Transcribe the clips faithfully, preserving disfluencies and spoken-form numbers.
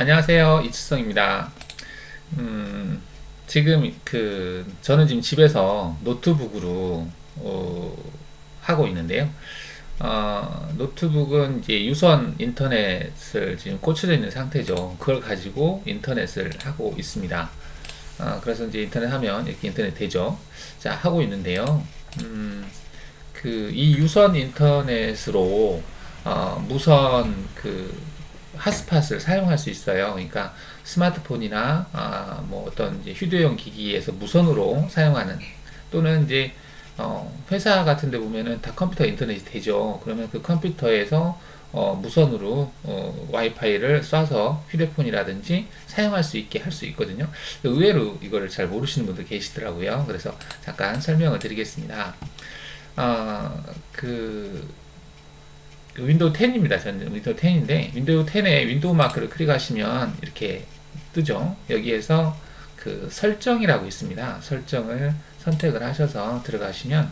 안녕하세요, 이치성입니다. 음, 지금 그 저는 지금 집에서 노트북으로 어, 하고 있는데요. 어, 노트북은 이제 유선 인터넷을 지금 꽂혀져 있는 상태죠. 그걸 가지고 인터넷을 하고 있습니다. 어, 그래서 이제 인터넷 하면 이렇게 인터넷 되죠. 자, 하고 있는데요. 음, 그 이 유선 인터넷으로 어, 무선 그 핫스팟을 사용할 수 있어요. 그러니까 스마트폰이나 아, 뭐 어떤 이제 휴대용 기기에서 무선으로 사용하는, 또는 이제 어, 회사 같은 데 보면은 다 컴퓨터 인터넷이 되죠. 그러면 그 컴퓨터에서 어, 무선으로 어, 와이파이를 쏴서 휴대폰이라든지 사용할 수 있게 할 수 있거든요. 의외로 이거를 잘 모르시는 분들 계시더라고요. 그래서 잠깐 설명을 드리겠습니다. 어, 그 윈도우 텐입니다. 저는 윈도우 텐인데, 윈도우 텐에 윈도우 마크를 클릭하시면 이렇게 뜨죠. 여기에서 그 설정이라고 있습니다. 설정을 선택을 하셔서 들어가시면,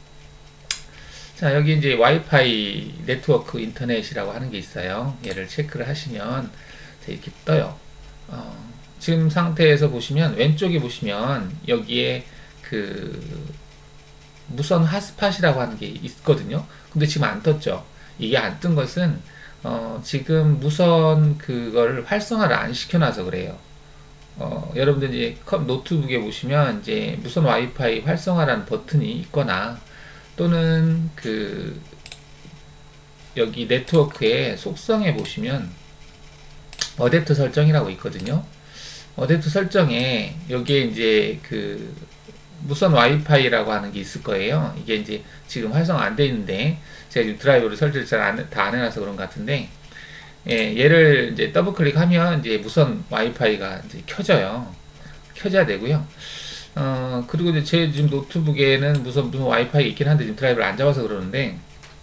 자, 여기 이제 와이파이 네트워크 인터넷이라고 하는 게 있어요. 얘를 체크를 하시면 이렇게 떠요. 어, 지금 상태에서 보시면, 왼쪽에 보시면 여기에 그 무선 핫스팟이라고 하는 게 있거든요. 근데 지금 안 떴죠. 이게 안 뜬 것은 어, 지금 무선 그걸 활성화를 안 시켜놔서 그래요. 어, 여러분들 이제 노트북에 보시면 이제 무선 와이파이 활성화라는 버튼이 있거나, 또는 그 여기 네트워크의 속성에 보시면 어댑터 설정이라고 있거든요. 어댑터 설정에 여기에 이제 그 무선 와이파이라고 하는 게 있을 거예요. 이게 이제 지금 활성화 안 돼 있는데, 제가 지금 드라이브를 설치를 잘 안, 다 안 해놔서 그런 것 같은데, 예, 얘를 이제 더블 클릭하면 이제 무선 와이파이가 이제 켜져요. 켜져야 되고요. 어, 그리고 이제 제 지금 노트북에는 무선, 무선 와이파이가 있긴 한데 지금 드라이브를 안 잡아서 그러는데,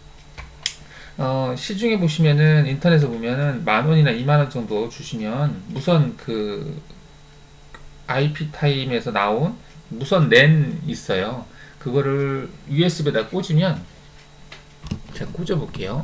어, 시중에 보시면은, 인터넷에 보면은 만 원이나 이만 원 정도 주시면 무선 그 아이피 타임에서 나온 무선 랜 있어요. 그거를 유에스비에다 꽂으면, 제가 꽂아 볼게요.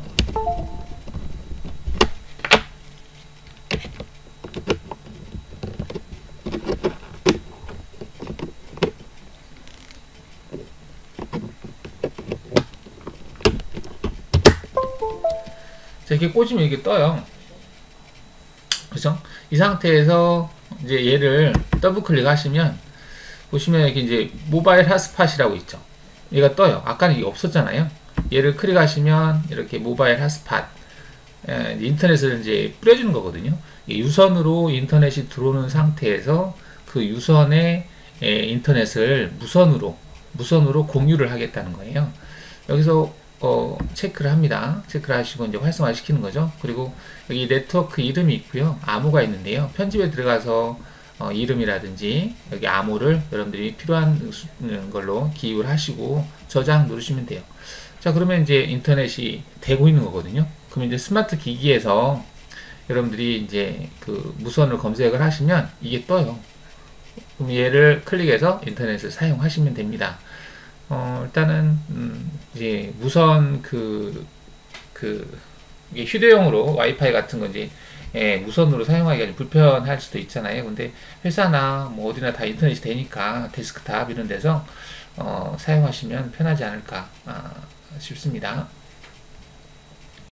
자, 이렇게 꽂으면 이게 떠요. 그죠? 이 상태에서 이제 얘를 더블 클릭하시면, 보시면 이렇게 이제 모바일 핫스팟이라고 있죠. 얘가 떠요. 아까는 이게 없었잖아요. 얘를 클릭하시면 이렇게 모바일 핫스팟, 에, 인터넷을 이제 뿌려주는 거거든요. 유선으로 인터넷이 들어오는 상태에서 그 유선의 에, 인터넷을 무선으로 무선으로 공유를 하겠다는 거예요. 여기서 어, 체크를 합니다. 체크를 하시고 이제 활성화 시키는 거죠. 그리고 여기 네트워크 이름이 있고요. 암호가 있는데요. 편집에 들어가서 어, 이름이라든지 여기 암호를 여러분들이 필요한 걸로 기입을 하시고 저장 누르시면 돼요. 자, 그러면 이제 인터넷이 되고 있는 거거든요. 그럼 이제 스마트 기기에서 여러분들이 이제 그 무선을 검색을 하시면 이게 떠요. 그럼 얘를 클릭해서 인터넷을 사용하시면 됩니다. 어, 일단은 음, 이제 무선 그, 그 이게 휴대용으로 와이파이 같은 거 이제 예, 무선으로 사용하기가 불편할 수도 있잖아요. 근데 회사나 뭐 어디나 다 인터넷이 되니까 데스크탑 이런 데서 어, 사용하시면 편하지 않을까 아, 싶습니다.